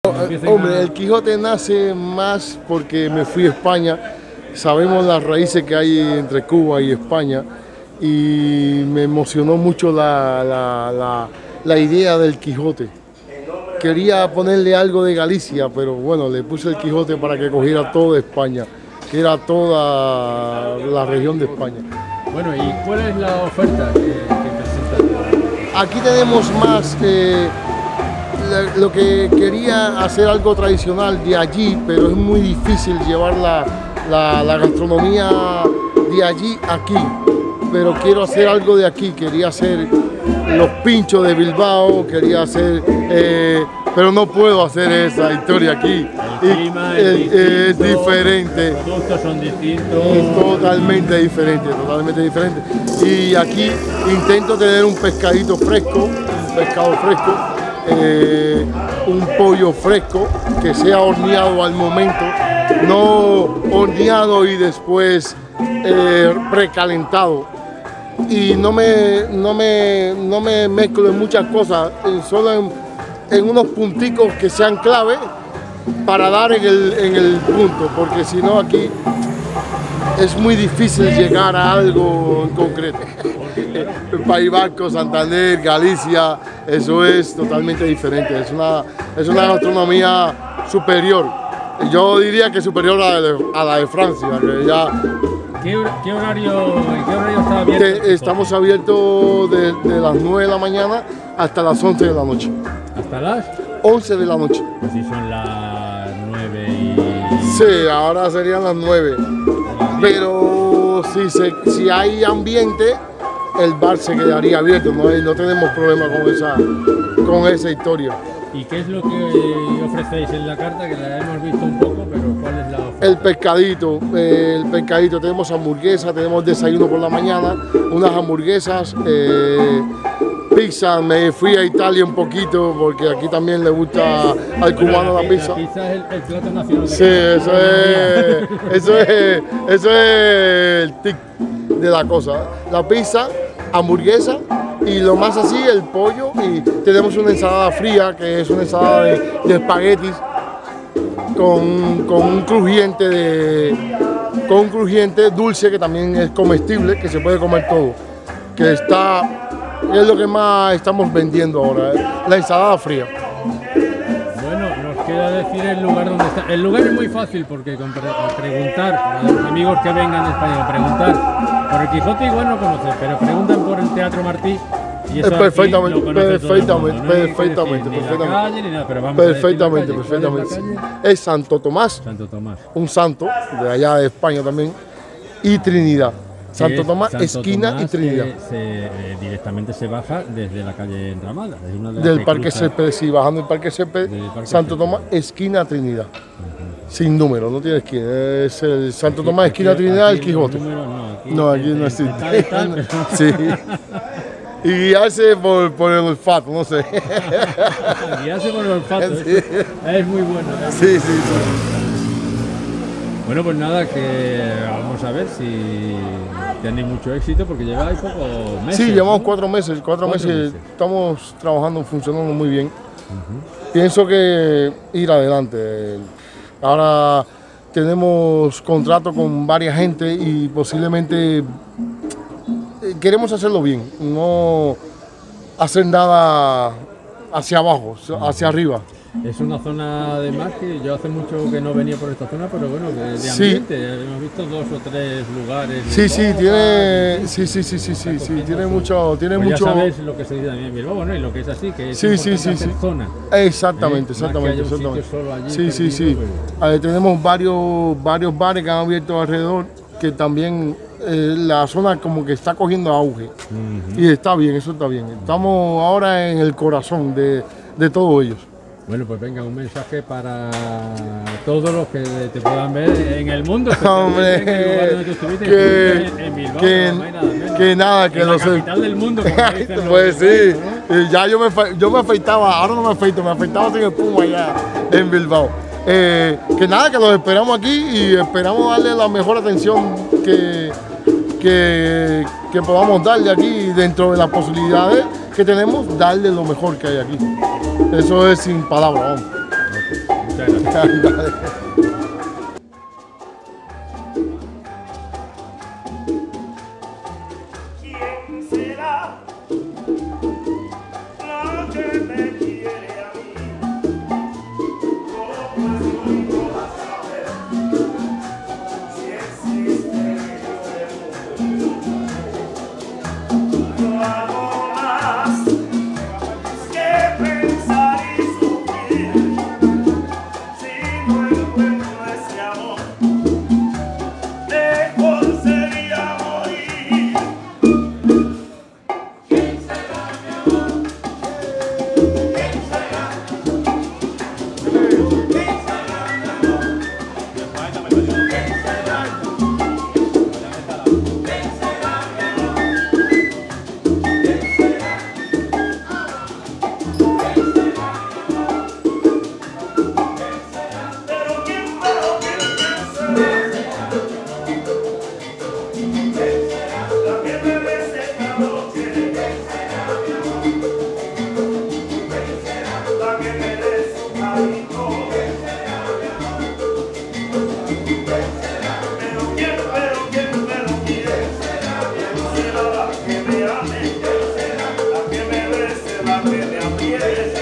Hombre, el Quijote nace más porque me fui a España. Sabemos las raíces que hay entre Cuba y España y me emocionó mucho la idea del Quijote. Quería ponerle algo de Galicia, pero bueno, le puse el Quijote para que cogiera toda España, que era toda la región de España. Bueno, ¿y cuál es la oferta que presentas? Aquí tenemos más lo que quería hacer algo tradicional de allí, pero es muy difícil llevar la gastronomía de allí aquí. Pero quiero hacer algo de aquí, quería hacer los pinchos de Bilbao, quería hacer, pero no puedo hacer esa historia aquí. El clima es diferente. Los productos son distintos. Es totalmente diferente, totalmente diferente. Y aquí intento tener un pescadito fresco, un pescado fresco, un pollo fresco que sea horneado al momento, no horneado y después precalentado. Y no me mezclo en muchas cosas, solo en unos punticos que sean clave para dar en el punto, porque si no aquí es muy difícil llegar a algo en concreto. El País Vasco, Santander, Galicia, eso es totalmente diferente, es una gastronomía superior. Yo diría que superior a la de Francia, que ya... ¿En qué horario está abierto? Estamos abiertos de las 9 de la mañana hasta las 11 de la noche. ¿Hasta las? 11 de la noche. Pues si son las 9 y... Sí, ahora serían las 9. Pero si hay ambiente, el bar se quedaría abierto, no tenemos problema con esa historia. ¿Y qué es lo que ofrecéis en la carta? Que la hemos visto un poco, pero ¿cuál es la oferta? El pescadito, tenemos hamburguesas, tenemos desayuno por la mañana, unas hamburguesas, pizza. Me fui a Italia un poquito porque aquí también le gusta al cubano la pizza. La pizza es el plato nacional. Sí, eso es el tic de la cosa. La pizza, hamburguesa y lo más así, el pollo, y tenemos una ensalada fría que es una ensalada de espaguetis con un crujiente dulce que también es comestible, que se puede comer todo, que es lo que más estamos vendiendo ahora, la ensalada fría. Bueno, nos queda decir el lugar donde está. El lugar es muy fácil porque preguntar a los amigos que vengan de España, preguntar por el Quijote igual no conocen, pero preguntan por el Teatro Martí. Y eso perfectamente. Es Santo Tomás, un santo de allá de España también, y Trinidad. Santo Tomás, esquina y Trinidad. Directamente se baja desde la calle Entramada. Del Parque Césped, sí, bajando el Parque Césped, Santo Tomás, esquina Trinidad. Sin número, no tiene esquina, es el Santo Tomás, esquina Trinidad, el Quijote. No, aquí no existe. Sí. Y guiarse por el olfato, no sé. Guiarse por el olfato, sí. Es muy bueno. Sí. Bueno, pues nada, que vamos a ver si tenéis mucho éxito, porque lleváis pocos meses. Sí, llevamos 4 meses. 4 meses estamos trabajando, funcionando muy bien. Pienso que ir adelante. Ahora tenemos contrato con varias gente y posiblemente queremos hacerlo bien, no hacer nada hacia abajo, hacia arriba. Es una zona además que yo hace mucho que no venía por esta zona, pero bueno, de ambiente, hemos visto 2 o 3 lugares. Sí, tiene mucho. Ya sabes lo que se dice también en Bilbao, ¿no? Y lo que es así, que es hacer zona. Exactamente. Sí. Tenemos varios bares que han abierto alrededor, que también la zona como que está cogiendo auge. Y está bien, eso está bien. Estamos ahora en el corazón de todos ellos. Bueno, pues venga, un mensaje para todos los que te puedan ver en el mundo. Hombre, que nada, que la capital del mundo. Pues sí, ¿no? Ya yo me afeitaba, ahora no me afeito, me afeitaba sin espuma allá en Bilbao. Que nada, que los esperamos aquí y esperamos darle la mejor atención que podamos darle aquí dentro de las posibilidades que tenemos, darle lo mejor que hay aquí. Eso es sin palabras, vamos. Muchas gracias. ¿Quién será la que me quiere a mí? ¿Cómo es único a saber si existe el mundo? No hago más que pensar y sufrir si no encuentro ese amor. Mejor sería morir. La que me bese, la que me apriete.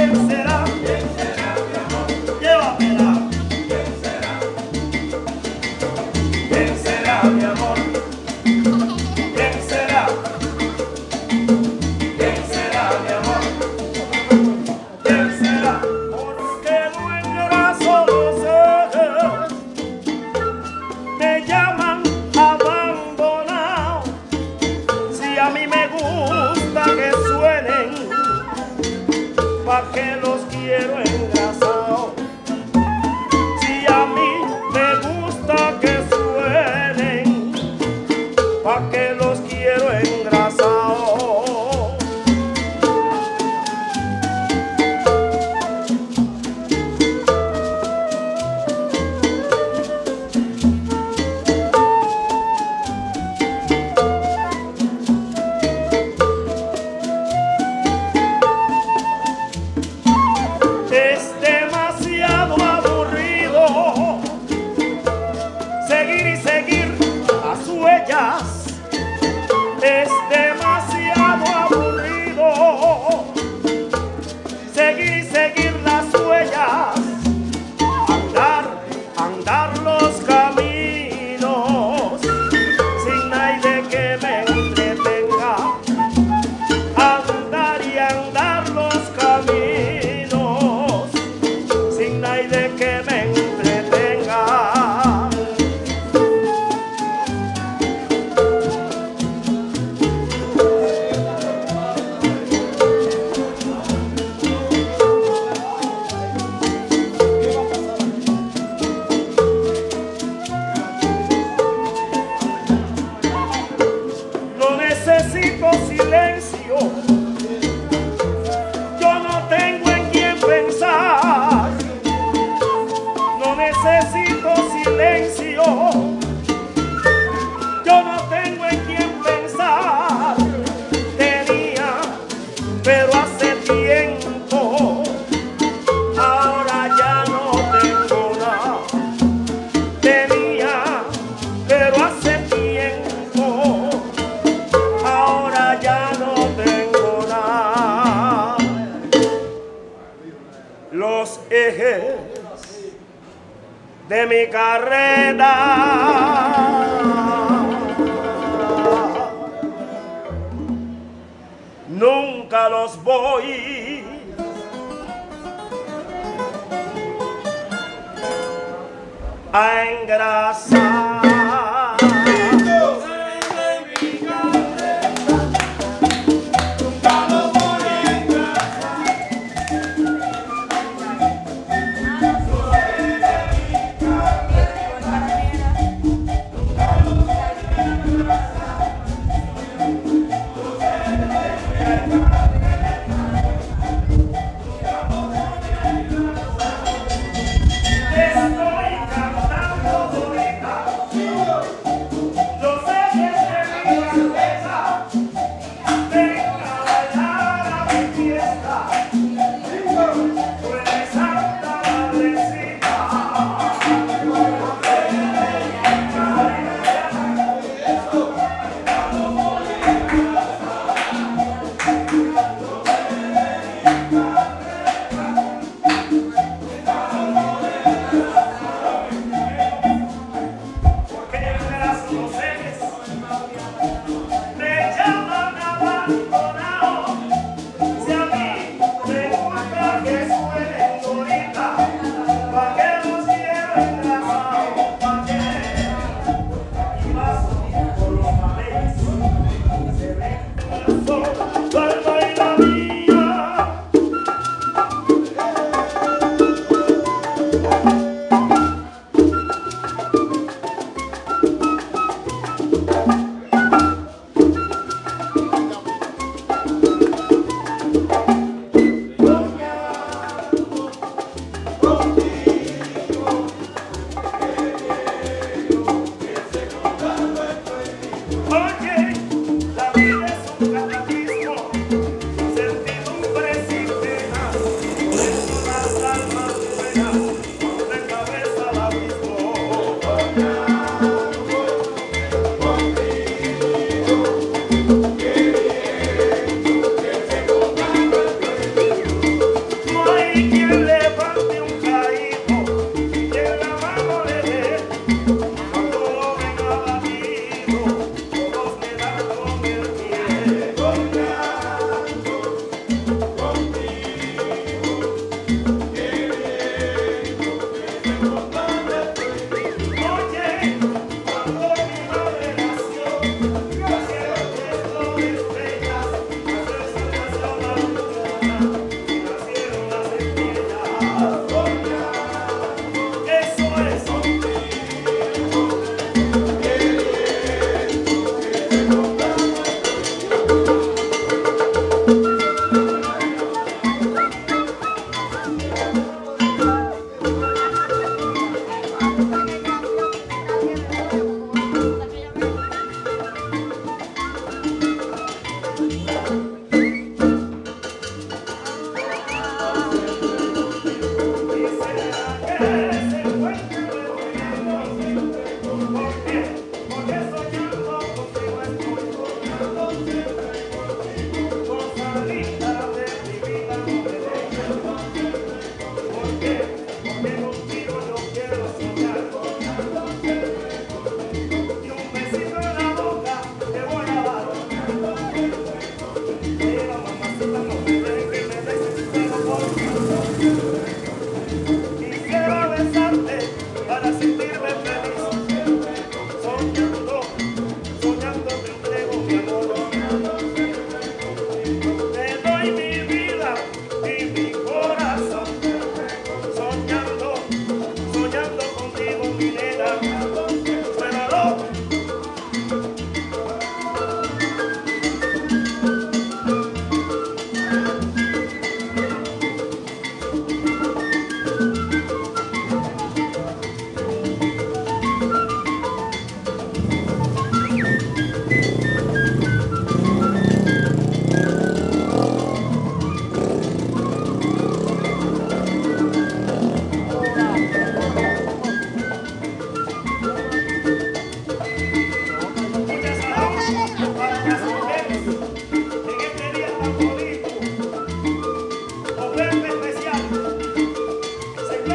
de mi carrera. Nunca los voy a engrasar.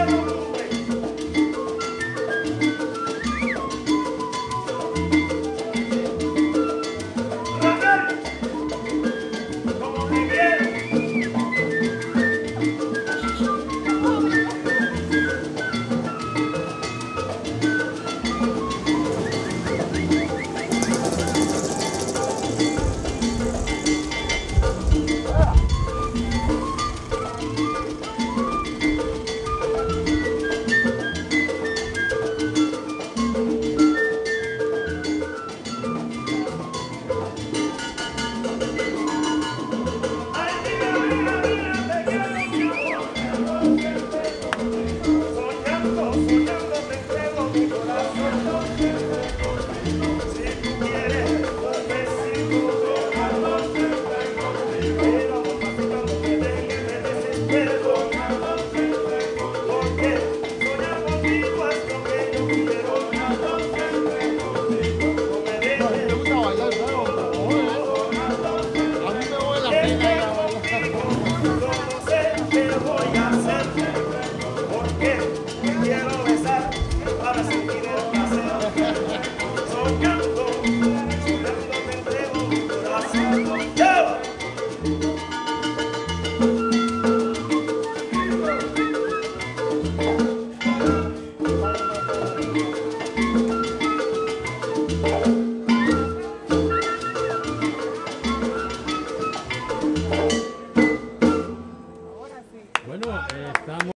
Bueno, estamos